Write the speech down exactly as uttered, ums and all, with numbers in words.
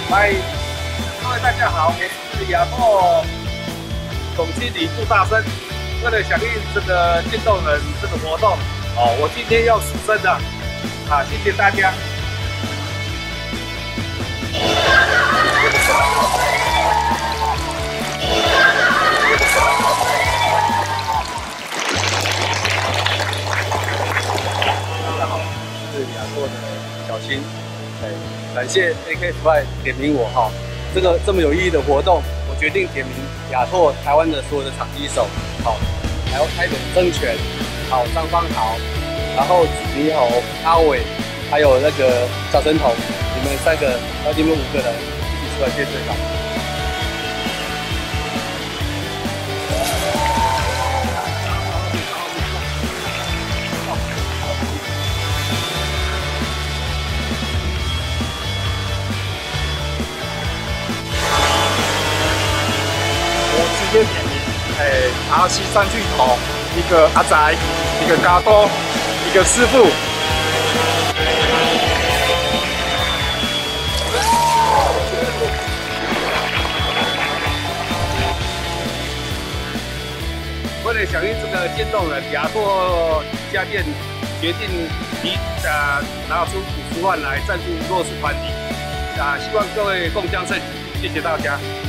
嗨，各位大家好，我是亚拓总经理杜大生。为了响应这个渐冻人这个活动，哦，我今天要死生的，啊，谢谢大家。大家好，我是亚拓的小新。哎，感谢 A K Fly 点名我哈，这个这么有意义的活动，我决定点名亚拓台湾的所有的场地手，好，还有台北曾权，好张方豪，然后子猕猴、阿伟，还有那个小神童，你们三个，还有你们五个人一起出来接队长。 直接点名，诶 ，R C 三巨头，一个阿宅，一个嘎多，一个师傅。 为了响应这个渐冻人，亚拓家电决定提啊拿出五十万来赞助弱势团体，啊，希望各位共襄盛举，谢谢大家。